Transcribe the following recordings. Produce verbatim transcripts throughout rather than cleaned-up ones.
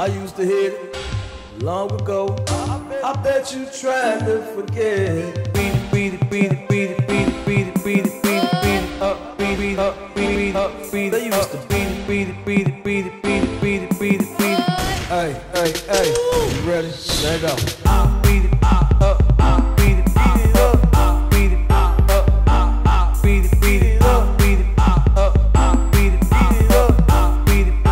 I used to hit it long ago. I bet you trying to forget. Beat it, beat it, beat it, beat it, beat it, beat it, beat it, beat it, beat it up, beat it up, beat it up, beat it. They used to beat it, beat it, beat it, beat it, beat it, beat it, beat it, beat it. Hey, hey, hey, you ready? Let it go. Beat it up, beat it up, beat it up, beat it, beat it up, beat it up, beat it up, beat it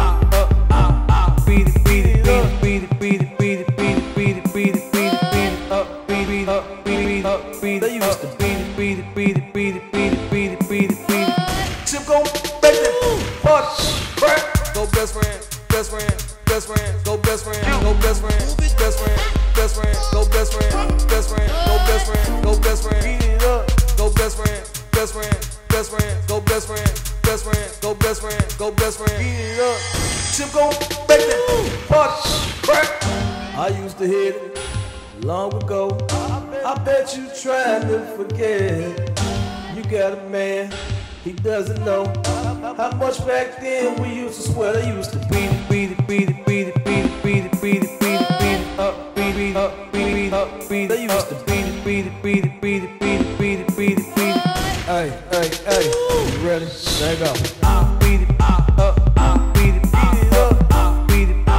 up, beat it, beat it up, beat it, beat it, beat it, beat it, beat it, beat it, beat it, beat it up, beat it up, beat it up, beat it. They used to beat it, beat it, beat it, beat it, beat it, beat it, beat it, beat it. Chip gon' make that punch, crack. Go best friend, best friend, best friend, go best friend, go best friend, best friend, best friend, go best friend, best friend, go best friend, go best friend, beat it up, go best friend, best friend, best friend, go best friend, best friend, go best friend, go best friend, beat it up. Chip gon' make that punch, crack. I used to hit it long ago. I bet you trying to forget. You got a man, he doesn't know how much back then we used to swear. They used to beat it, beat it, beat it, beat it, beat it, beat it, beat it, beat it, beat it up, beat it up, beat it up, beat it. They used to beat it, beat it, beat it, beat it, beat it, beat it, beat it, beat it. Hey, hey, hey, you ready? Let it go. Beat it up, beat it up, beat it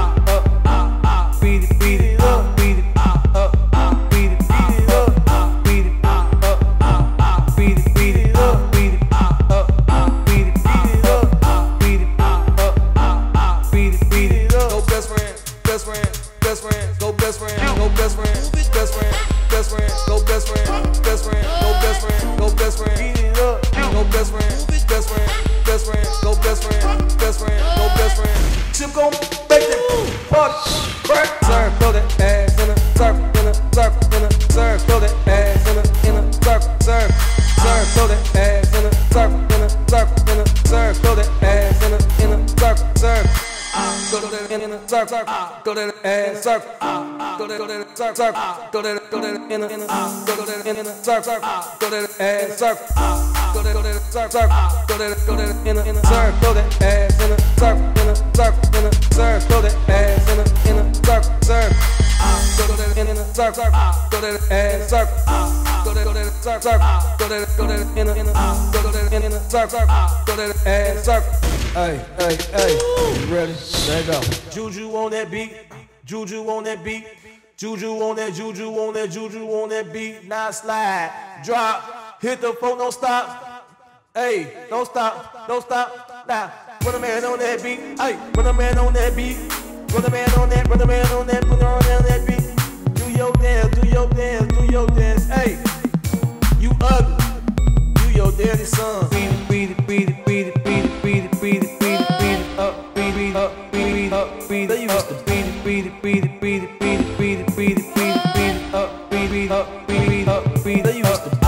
up, beat it, beat it up, beat it up, beat it, beat it up, beat it up, beat it, beat it up, beat it up, beat it, beat it up, beat it up, beat it, beat it up. Go best friend, best friend, best friend, go best friend, go best friend, best friend, best friend, go best friend, best friend, go best friend, go best friend, beat it up, go best friend, best friend, best friend, go best friend, best friend, go best friend. Chip gon' make that punch, crack. Serve, throw that ass in a circle, in a circle, in a serve, throw that ass in a in a circle, serve, serve, throw that ass in a circle, in a circle, in a serve, throw that ass in a in a circle, serve. Go to that in a circle, go to that ass circle, go to that circle, go to that go to that in a in a go to that in a circle, go to that ass circle, go to that circle, go to that go to that in a in a circle, throw that ass in a circle, in a circle, in a circle, throw that ass in a in a circle, circle. Go to that in a circle, go to that ass circle, go to that circle, go to that go to that in a in a go to that in a circle, go to that ass circle. Hey, hey, hey, you ready? Let it go. Juju on that beat, Juju on that beat, Juju on that, Juju on that, Juju on that beat. Now slide, drop, hit the phone, don't stop. Hey, don't stop, don't stop. Now, put a man on that beat. Hey, put a man on that beat. Put a man on that, put a man on that, put a man on that beat. Do your dance, do your dance, do your dance. Hey, you ugly, you your daddy's son. Beat it, beat it, beat it, beat it, beat it, beat it, beat it, beat it, beat it up, beat it up, beat it up, beat it. They used to beat it, beat it, beat it, beat it, beat it, beat it, beat it, beat it, beat it up, beat it up, beat it up, beat it. They used to